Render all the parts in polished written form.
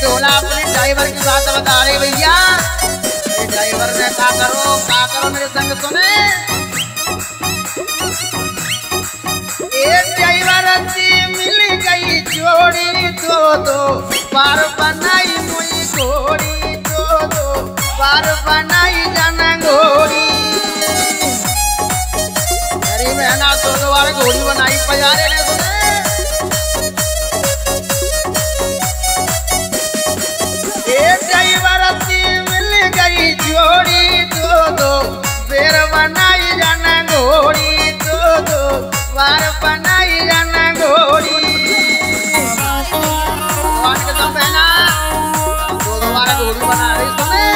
ढोला अपने ड्राइवर की बात बता रहे भैया। ड्राइवर ने क्या करो मेरे संग सुने। एक ड्राइवर से मिल गई जोड़ी दो पार बनाई मुई घोड़ी दो पार बनाई जाना घोड़ी। अरे मैंने दो बार घोड़ी बनाई पजारे ने सुने। एक ड्राइवर से मिल गई जोड़ी दो बेर बनाई जाना घोड़ी दो बार बनाई जाना घोड़ी। भगवान के दम है ना दो बार घोड़ी बना रही सुने।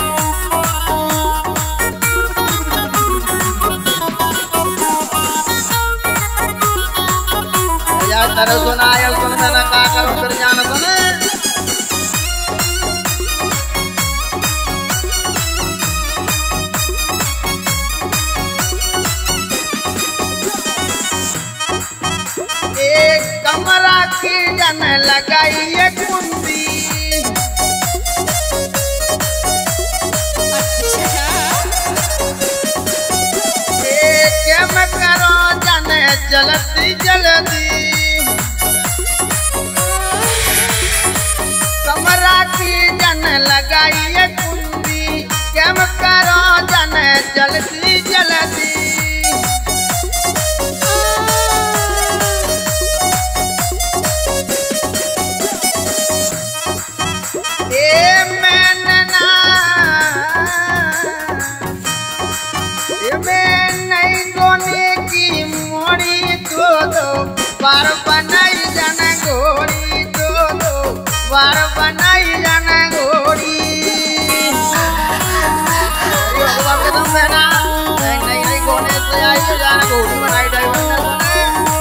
यार तरह सुना आयल सुन मैंने क्या करो फिर जाना सुने। कमरा की जन लगाई ये कुंडी क्या करो जन जल्दी कमरा की जन लगाई ये कुंडी क्या करो जन जल्दी बार बनाई जाना घोड़ी दो बार बनाई जाना घोड़ी। भगवान के दम है ना नहीं गोने से आई तो जाना घोड़ी बनाई ड्राइवर ने सुने।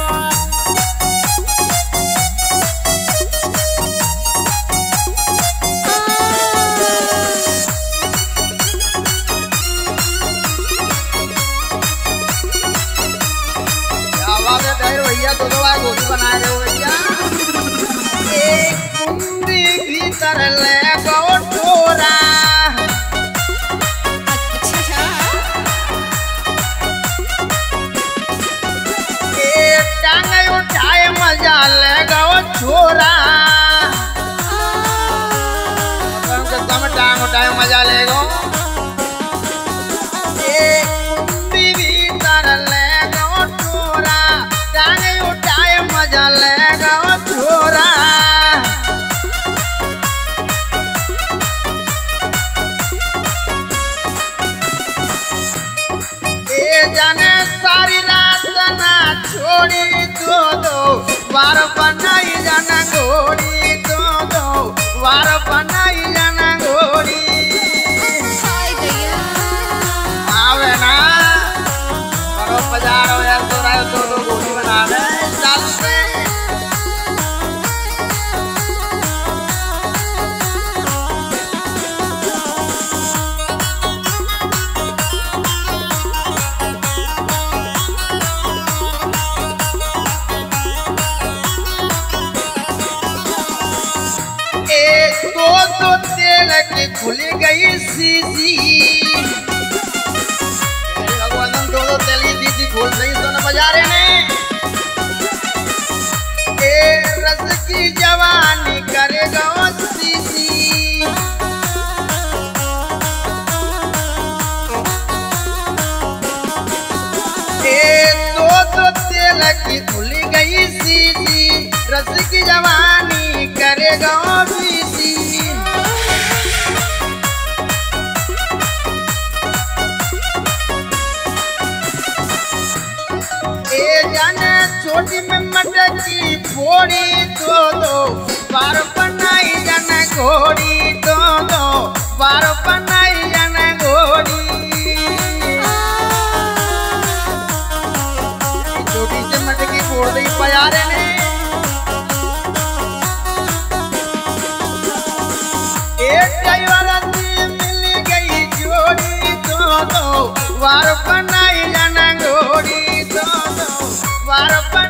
भैया दो बार घोड़ी बना रहे हो भैया। एक कुंडी भीतर ले गो ठोरा एक टांग उठाए मजा ले गो छोरा। कम टांग उठाए मजा ले गो। जाने सारी रात ना छोड़ी दो बार बनाई जाना घोड़ी दो बार बनाई जाना घोड़ी। आवे ना करो पजारो यार तो राय दो घोड़ी बना दे चाल से। दो तेल की खुल गई सीसी भगवान दो तेल की सीसी खोल रही तो न बजारे ने। रस की जवानी करेगा सीसी दो तेल की खुल गई सीसी रस की जवानी करेगा बीसी। जाने छोटी में मटकी फोड़ी दो बार बनाई जाना घोड़ी दो बार बनाई जाना घोड़ी। छोटी से मटकी फोड़ दी पयारे ने। एक ड्राइवर से मिल गई जोड़ी दो बार बनाई जाना घोड़ी दो बार